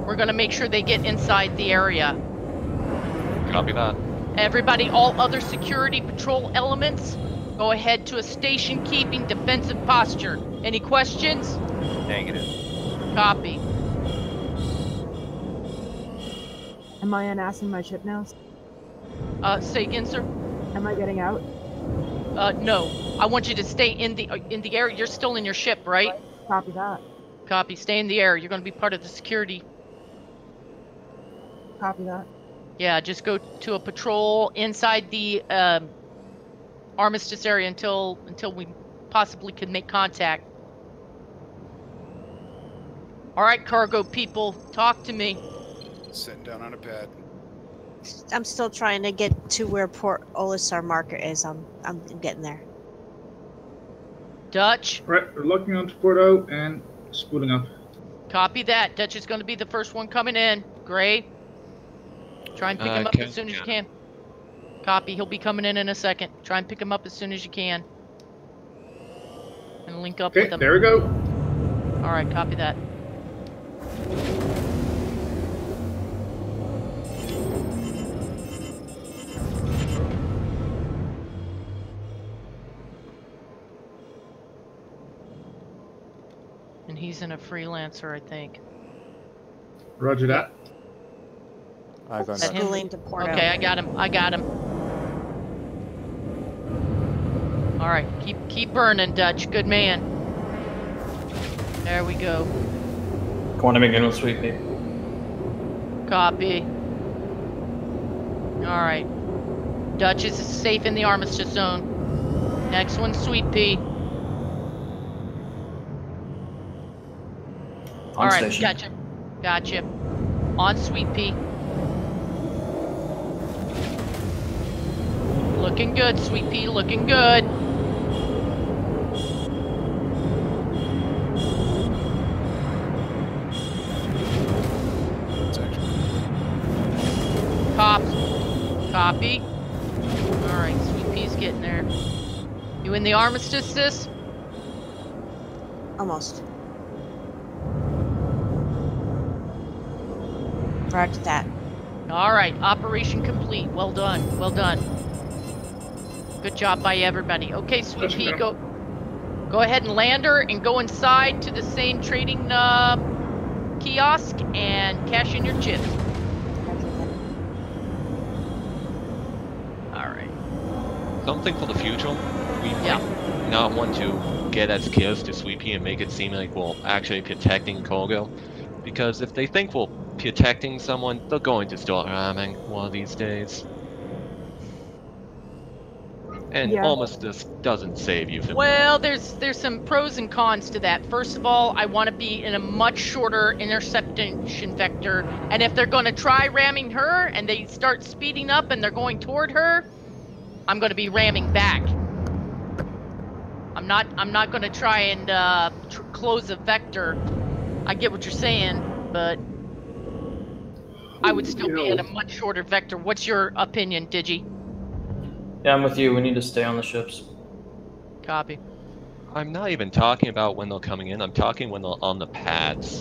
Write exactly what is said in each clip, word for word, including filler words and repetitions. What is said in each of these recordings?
We're gonna make sure they get inside the area. Copy that. Everybody, all other security patrol elements, go ahead to a station keeping defensive posture. Any questions? Negative. Copy. Am I unassing my ship now? Uh, say again, sir? Am I getting out? Uh, no. I want you to stay in the uh, in the air. You're still in your ship, right? Copy that. Copy. Stay in the air. You're going to be part of the security. Copy that. Yeah, just go to a patrol inside the um, armistice area until until we possibly can make contact. All right, cargo people, talk to me. Sitting down on a pad. I'm still trying to get to where Port Olisar marker is. I'm I'm getting there. Dutch. Right, we're locking onto Porto and spooling up. Copy that. Dutch is going to be the first one coming in. Gray. Try and pick Uh, him up can- as soon as you yeah. can. Copy. He'll be coming in in a second. Try and pick him up as soon as you can. And link up Okay, with him. there we go. All right, copy that. And he's in a freelancer, I think. Roger that. I got That him? Schooling to Porto. Okay, I got him. I got him. All right, keep keep burning, Dutch. Good man. There we go. Quantum again with Sweet Pea. Copy. All right. Dutch is safe in the armistice zone. Next one, Sweet Pea. On All right, station. gotcha. Gotcha. On Sweet Pea. Looking good, Sweet Pea. Looking good. It's actually Cop. Copy. All right, Sweet Pea's getting there. You in the armistice, sis? Almost. Roger that. All right, operation complete. Well done. Well done. Good job by everybody. Okay, Sweet Pea, go go ahead and land her and go inside to the same trading uh, kiosk and cash in your chips. All right. Something for the future. We Yeah. might not want to get as close to Sweet Pea and make it seem like we're actually protecting cargo. Because if they think we're protecting someone, they're going to start ramming one of these days. And Yeah. almost just doesn't save you from Well, there's there's some pros and cons to that. First of all, I want to be in a much shorter interception vector, and if they're going to try ramming her and they start speeding up and they're going toward her, I'm going to be ramming back. I'm not I'm not going to try and uh, tr close a vector. I get what you're saying, but I would still be in a much shorter vector. What's your opinion, Digi? Yeah, I'm with you. We need to stay on the ships. Copy. I'm not even talking about when they're coming in, I'm talking when they're on the pads.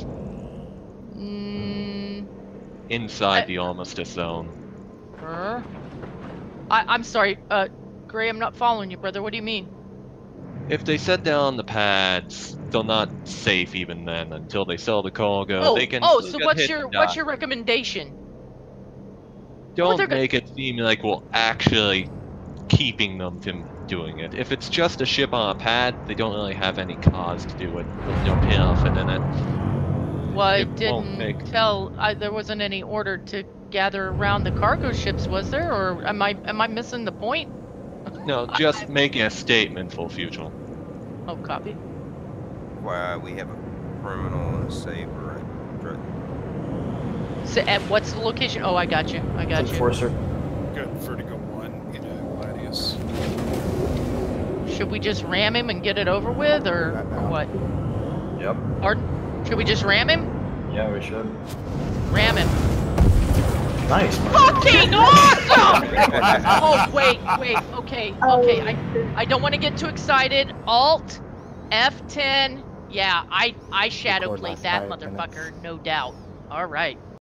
Mm, Inside I- the armistice zone. er? I, I'm sorry, uh, Gray, I'm not following you, brother. What do you mean? If they set down the pads, they're not safe even then until they sell the cargo. Oh, they can oh, still so get what's hit your and what's die. your recommendation? Don't they're go- make it seem like we're actually keeping them from doing it. If it's just a ship on a pad, they don't really have any cause to do it. There's no benefit in it. Well, I It won't didn't make- tell. I, there wasn't any order to gather around the cargo ships, was there? Or am I am I missing the point? No, just making a statement for future. Oh, copy. Why we have a criminal and a saber at Dr- So, at what's the location? Oh, I got you. I got you. Enforcer. got Vertigo one in a Gladius. Should we just ram him and get it over with, or, or what? Yep. Pardon? Should we just ram him? Yeah, we should. Ram him. Nice. Mark. Fucking awesome! Oh wait, wait. Okay, okay. I I don't want to get too excited. Alt F ten. Yeah, I I shadow Record played last that five motherfucker, no doubt. All right.